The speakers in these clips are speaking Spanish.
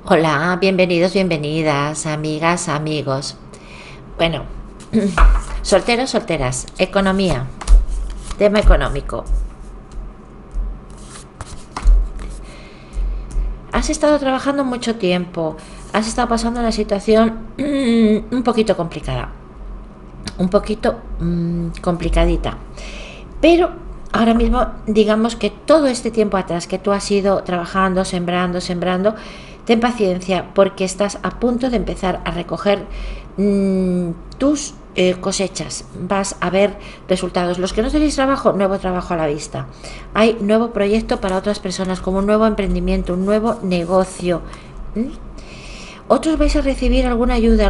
Hola, bienvenidos, bienvenidas, amigas, amigos. Bueno, solteros, solteras, economía, tema económico. Has estado trabajando mucho tiempo, has estado pasando una situación un poquito complicada, un poquito complicadita, pero ahora mismo digamos que todo este tiempo atrás que tú has ido trabajando, sembrando, ten paciencia porque estás a punto de empezar a recoger tus cosechas. Vas a ver resultados. Los que no tenéis trabajo, nuevo trabajo a la vista. Hay nuevo proyecto para otras personas, como un nuevo emprendimiento, un nuevo negocio. Otros vais a recibir alguna ayuda,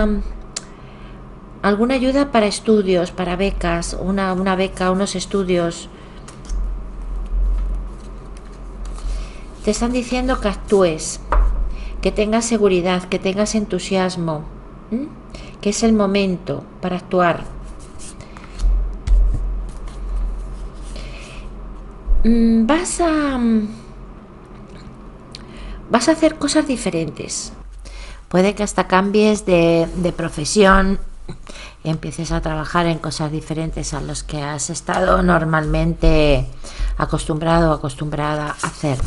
alguna ayuda para estudios, para becas, una beca, unos estudios. Te están diciendo que actúes, que tengas seguridad, que tengas entusiasmo, que es el momento para actuar. Vas a hacer cosas diferentes. Puede que hasta cambies de profesión, empieces a trabajar en cosas diferentes a las que has estado normalmente acostumbrado o acostumbrada a hacer.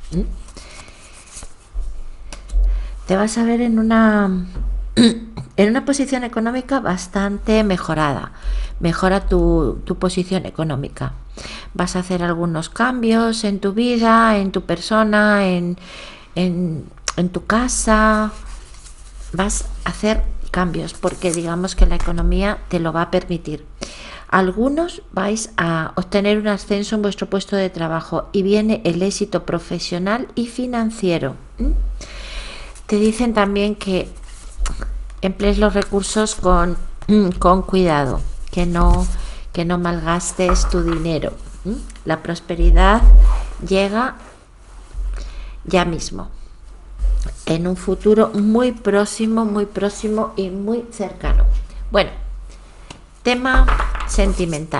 Te vas a ver en una posición económica bastante mejorada. Mejora tu posición económica. Vas a hacer algunos cambios en tu vida, en tu persona, en tu casa. Vas a hacer cambios porque digamos que la economía te lo va a permitir. Algunos vais a obtener un ascenso en vuestro puesto de trabajo y viene el éxito profesional y financiero. Te dicen también que emplees los recursos con cuidado, que no malgastes tu dinero. La prosperidad llega ya mismo, en un futuro muy próximo y muy cercano. Bueno, tema sentimental.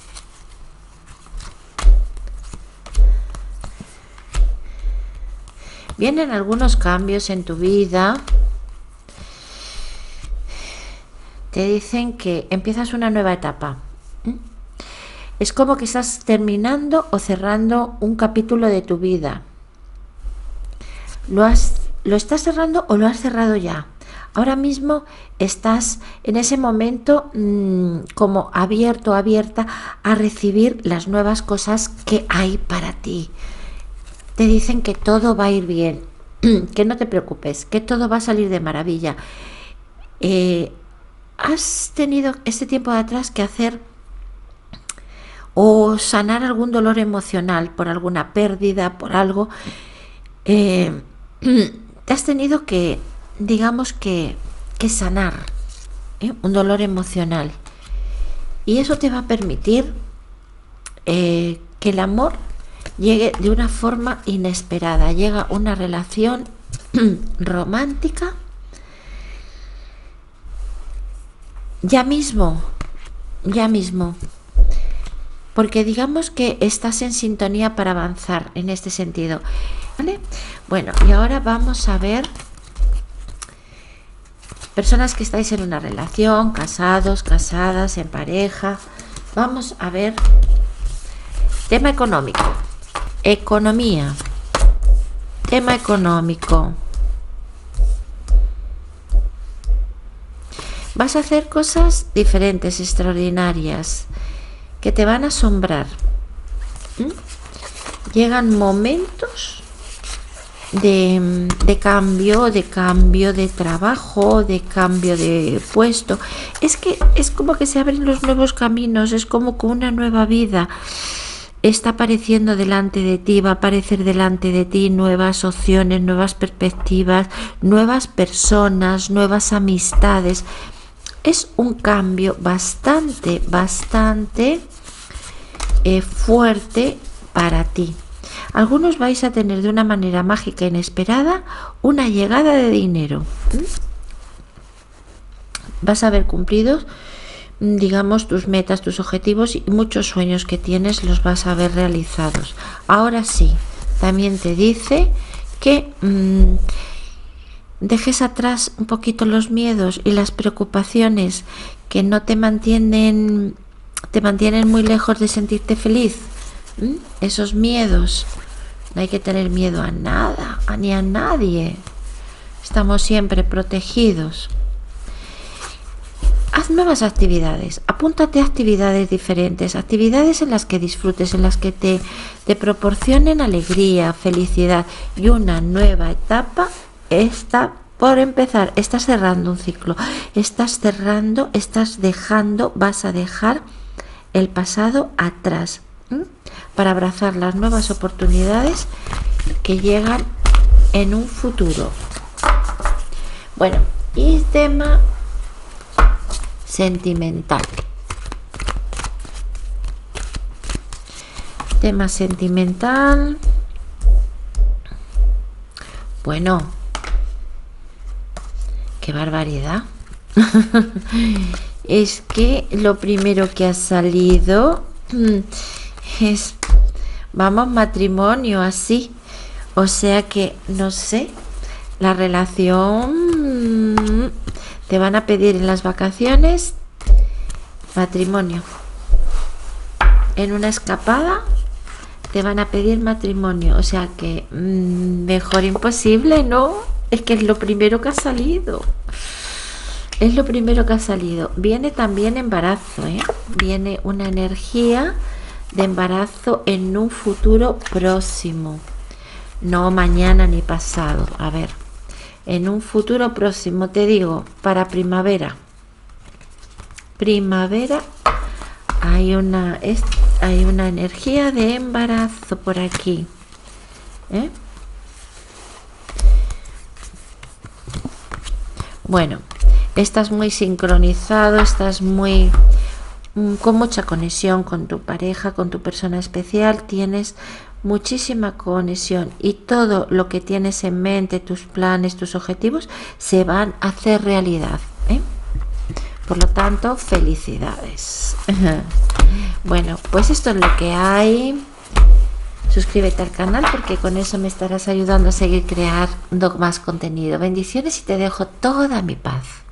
Vienen algunos cambios en tu vida. Te dicen que empiezas una nueva etapa. Es como que estás terminando o cerrando un capítulo de tu vida. ¿Lo estás cerrando o lo has cerrado ya? Ahora mismo estás en ese momento como abierto, abierta a recibir las nuevas cosas que hay para ti. Te dicen que todo va a ir bien, que no te preocupes, que todo va a salir de maravilla. Has tenido este tiempo de atrás que hacer o sanar algún dolor emocional por alguna pérdida, por algo. Te has tenido que, digamos que sanar un dolor emocional. Y eso te va a permitir que el amor llegue de una forma inesperada. Llega una relación romántica ya mismo, porque digamos que estás en sintonía para avanzar en este sentido, ¿vale? Bueno, y ahora vamos a ver personas que estáis en una relación, casados, casadas, en pareja. Vamos a ver tema económico. Economía, tema económico. Vas a hacer cosas diferentes, extraordinarias, que te van a asombrar. Llegan momentos de cambio, de trabajo, de cambio de puesto. Es que es como que se abren los nuevos caminos, es como que una nueva vida está apareciendo delante de ti, va a aparecer delante de ti nuevas opciones, nuevas perspectivas, nuevas personas, nuevas amistades. Es un cambio bastante fuerte para ti. Algunos vais a tener de una manera mágica e inesperada una llegada de dinero. Vas a ver cumplidos, digamos, tus metas, tus objetivos y muchos sueños que tienes los vas a ver realizados. Ahora sí, también te dice que dejes atrás un poquito los miedos y las preocupaciones que no te mantienen muy lejos de sentirte feliz. Esos miedos, no hay que tener miedo a nada, ni a nadie. Estamos siempre protegidos. Haz nuevas actividades, apúntate a actividades diferentes, actividades en las que disfrutes, en las que te proporcionen alegría, felicidad, y una nueva etapa está por empezar. Estás cerrando un ciclo, estás cerrando, estás dejando, vas a dejar el pasado atrás, para abrazar las nuevas oportunidades que llegan en un futuro. Bueno, y tema sentimental. Tema sentimental. Bueno, qué barbaridad. Es que lo primero que ha salido es, vamos, matrimonio, así. O sea que, no sé, la relación, te van a pedir en las vacaciones matrimonio. En una escapada te van a pedir matrimonio. O sea que mejor imposible, ¿no? Es que es lo primero que ha salido. Es lo primero que ha salido. Viene también embarazo, ¿eh? Viene una energía de embarazo en un futuro próximo. No mañana ni pasado. A ver, en un futuro próximo, te digo, para primavera. Primavera hay una energía de embarazo por aquí, ¿eh? Bueno, estás muy sincronizado, estás muy con mucha conexión con tu pareja, con tu persona especial, tienes muchísima conexión y todo lo que tienes en mente, tus planes, tus objetivos, se van a hacer realidad, ¿eh? Por lo tanto, felicidades. Bueno, pues esto es lo que hay. Suscríbete al canal porque con eso me estarás ayudando a seguir creando más contenido. Bendiciones y te dejo toda mi paz.